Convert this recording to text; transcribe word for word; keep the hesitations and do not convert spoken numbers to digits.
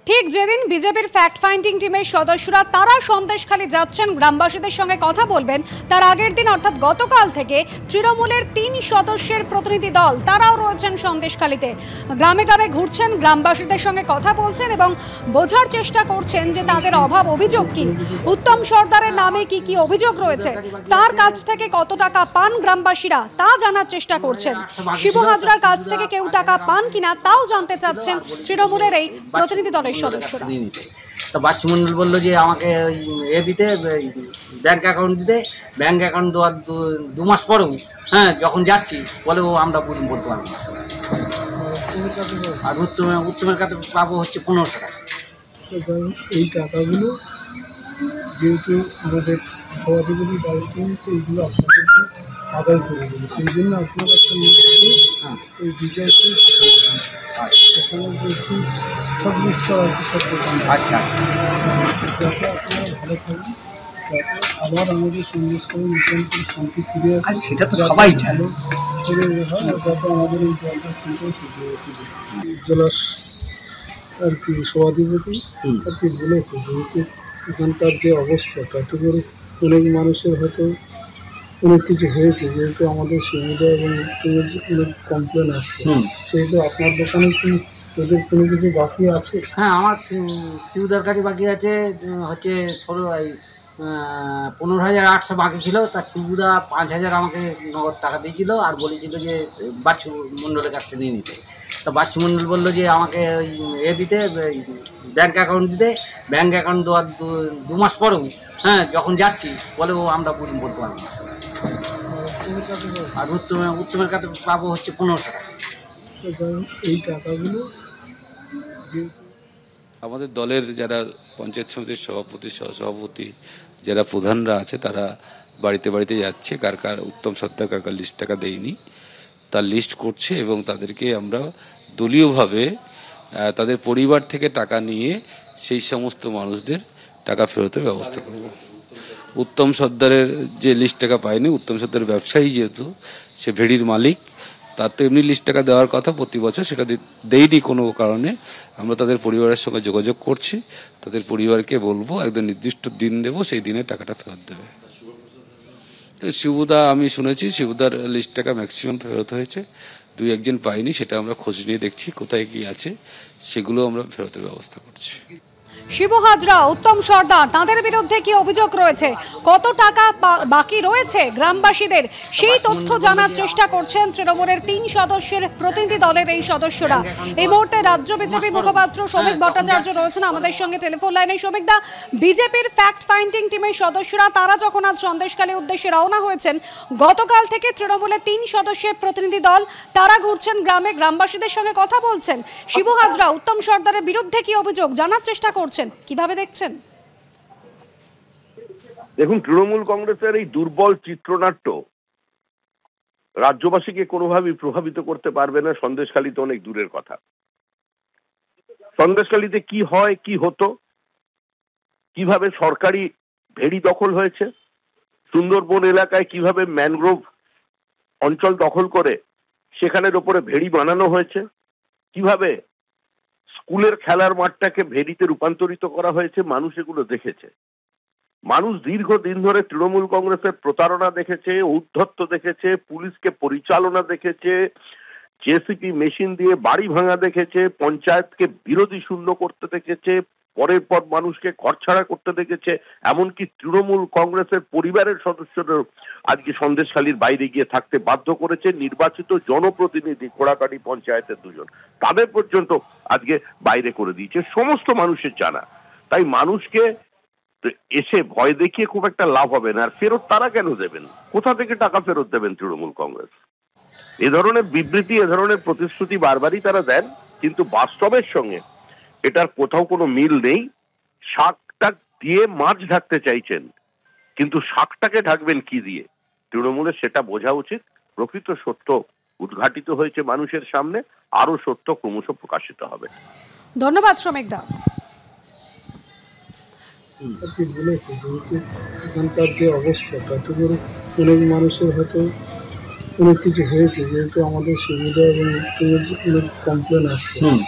ঠিক যেদিন বিজেপির ফ্যাক্ট ফাইন্ডিং টিমের সদস্যরা তারা সন্দেশখালী যাচ্ছেন গ্রামবাসীদের সঙ্গে কথা বলবেন, তার আগের দিন অর্থাৎ গতকাল থেকে তৃণমূলের তিন সদস্যের প্রতিনিধি দল তারাও রয়েছেন সন্দেশখালীতে। গ্রামে গ্রামে ঘুরছেন, গ্রামবাসীদের সঙ্গে কথা বলছেন এবং বোঝার চেষ্টা করছেন যে তাদের অভাব অভিযোগ কি, উত্তম সর্দারের নামে কি কি অভিযোগ রয়েছে, তার কাছ থেকে কত টাকা পান গ্রামবাসীরা তা জানার চেষ্টা করছেন। শিবু হাজরার কাছ থেকে কেউ টাকা পান কিনা তাও জানতে চাচ্ছেন তৃণমূলের এই প্রতিনিধি দলের সদস্যরা। তো বাচ্চু মন্ডল বললো যে আমাকে এ দিতে, ব্যাংক অ্যাকাউন্ট দিতে। ব্যাংক অ্যাকাউন্ট দেওয়ার দু মাস পরেও হ্যাঁ যখন যাচ্ছি বলে ও আমরা বলতে পারবো না। আর উত্তম উত্তমের কাছে পাবো হচ্ছে পনেরোশো টাকা। এই টাকাগুলো যেহেতু আমাদের সভাধিপতি দায়িত্ব নিচ্ছে, এইগুলো আপনাদেরকে আদায় করে দেবে, সেই জন্য আপনার একটা হ্যাঁ এই বিচারকে সেখানে যেহেতু সব নিশ্চয় আছে সব দোকান। আচ্ছা আচ্ছা, যাতে আপনারা ভালো থাকবেন, যাতে আবার আমাদের সন্দেশখালী মোটামুটি শান্তি ফিরে আসে, সেটা তো সবাই ভালো করে হয়, আর যাতে আমাদের এই জলটা চিন্তায় সেটা জেলা আর কি সভাধিপতি আর কি বলেছে, যেহেতু এখানকার যে অবস্থা তাতে করে অনেক মানুষের হয়তো অনেক কিছু হয়েছে, যেহেতু আমাদের সুবিধা এবং অনেক কমপ্লেন আসছে, সেহেতু আপনার দোকানে কি ওদের কোনো কিছু বাকি আছে? হ্যাঁ, আমার সুবিধার কাছে বাকি আছে হচ্ছে ষোলো পনেরো হাজার আটশো বাকি ছিল। তার সুবিধা পাঁচ হাজার আমাকে নগদ টাকা দিয়েছিল আর বলেছিল যে বাচ্চু মণ্ডলের কাছ থেকে নিয়ে নিতে। তা বাচ্চু মণ্ডল বললো যে আমাকে ওই এ দিতে, ব্যাংক অ্যাকাউন্ট দিতে। ব্যাংক অ্যাকাউন্ট দেওয়ার দু মাস পরেও হ্যাঁ যখন যাচ্ছি বলে ও আমরা বলতে পারবো না। আর উত্তম উত্তমের কাছে পাবো হচ্ছে পনেরোশো টাকা। এই টাকাগুলো যেহেতু আমাদের দলের যারা পঞ্চায়েত সমিতির সভাপতি সহসভাপতি যারা প্রধানরা আছে তারা বাড়িতে বাড়িতে যাচ্ছে, কার কার উত্তম সর্দার কার কার লিস্ট টাকা দেয়নি তার লিস্ট করছে এবং তাদেরকে আমরা দলীয়ভাবে তাদের পরিবার থেকে টাকা নিয়ে সেই সমস্ত মানুষদের টাকা ফেরতের ব্যবস্থা করব। উত্তম সর্দারের যে লিস্ট টাকা পায়নি, উত্তম সর্দারের ব্যবসায়ী যেহেতু সে ভেড়ির মালিক, তার তো এমনি লিস্ট টাকা দেওয়ার কথা প্রতি বছর, সেটা দেয়নি কোনো কারণে। আমরা তাদের পরিবারের সঙ্গে যোগাযোগ করছি, তাদের পরিবারকে বলবো একদম নির্দিষ্ট দিন দেবো, সেই দিনে টাকাটা ফেরত দেবে। তো শিবুদা আমি শুনেছি শিবুদার লিস্ট টাকা ম্যাক্সিমাম ফেরত হয়েছে, দুই একজন পাইনি, সেটা আমরা খোঁজ নিয়ে দেখছি কোথায় কি আছে, সেগুলো আমরা ফেরতের ব্যবস্থা করছি। শিবু হাজরা, উত্তম সর্দার, তাদের বিরুদ্ধে কি অভিযোগ রয়েছে, কত টাকা বাকি রয়েছে গ্রামবাসীদের, সেই তথ্য জানার চেষ্টা করছেন তৃণমূলের তিন সদস্যের প্রতিনিধি দলের এই সদস্যরা। এই মুহূর্তে রাজ্য বিজেপি মুখপাত্র শ্রমিক ভট্টাচার্য রয়েছেন আমাদের সঙ্গে টেলিফোন লাইনে। শ্রমিক দা, বিজেপির ফ্যাক্ট ফাইন্ডিং টিমের সদস্যরা তারা যখন আজ সন্দেশখালীর উদ্দেশ্যে রওনা হয়েছেন, গতকাল থেকে তৃণমূলের তিন সদস্যের প্রতিনিধি দল তারা ঘুরছেন গ্রামে, গ্রামবাসীদের সঙ্গে কথা বলছেন। শিবু হাজরা, উত্তম সর্দারের বিরুদ্ধে কি অভিযোগ জানার চেষ্টা করছেন, কিভাবে দেখছেন? দেখুন, তৃণমূল কংগ্রেসের এই দুর্বল চিত্রনাট্য রাজ্যবাসীকে কোনোভাবেই প্রভাবিত করতে পারবে না। সন্দেশখালী তো অনেক দূরের কথা। সন্দেশখালীতে কি হয়, কি হতো, কিভাবে সরকারি ভেড়ি দখল হয়েছে, সুন্দরবন এলাকায় কিভাবে ম্যানগ্রোভ অঞ্চল দখল করে সেখানের ওপরে ভেড়ি বানানো হয়েছে, কিভাবে স্কুলের খেলার মাঠটাকে ভেড়িতে রূপান্তরিত করা হয়েছে, মানুষ এগুলো দেখেছে। মানুষ দীর্ঘদিন ধরে তৃণমূল কংগ্রেসের প্রতারণা দেখেছে, ঔদ্ধত্য দেখেছে, পুলিশকে পরিচালনা দেখেছে, জেসিপি মেশিন দিয়ে বাড়ি ভাঙা দেখেছে, পঞ্চায়েতকে বিরোধী শূন্য করতে দেখেছে, পরের পর মানুষকে ঘরছাড়া করতে দেখেছে। এমনকি তৃণমূল কংগ্রেসের পরিবারের সদস্যদের আজকে সন্দেশখালীর বাইরে গিয়ে থাকতে বাধ্য করেছে নির্বাচিত জনপ্রতিনিধি খোড়াকাটি পঞ্চায়েতের দুজন, তাদের পর্যন্ত আজকে বাইরে করে দিয়েছে, সমস্ত মানুষের জানা। তাই মানুষকে এসে ভয় দেখিয়ে খুব একটা লাভ হবে না। আর ফেরত তারা কেন দেবেন? কোথা থেকে টাকা ফেরত দেবেন তৃণমূল কংগ্রেস? এ ধরনের বিবৃতি, এ ধরনের প্রতিশ্রুতি বারবারই তারা দেন, কিন্তু বাস্তবের সঙ্গে এটার কোথাও কোনো মিল নেই। শাকটা দিয়ে মাছ ঢাকতে চাইছেন, কিন্তু শাকটাকে ঢাকবেন কি দিয়ে? তৃণমূলের সেটা বোঝা উচিত। প্রকৃত সত্য উদ্ঘাটিত হয়েছে মানুষের সামনে, আরো সত্য ক্রমশ প্রকাশিত হবে। ধন্যবাদ শ্রমিক দা। বলেছে যেহেতু এখানকার যে অবস্থা তাতে করে অনেক মানুষের হয়তো অনেক কিছু হয়েছে, যেহেতু আমাদের সুবিধা এবং অনেক কমপ্লেন আসছে।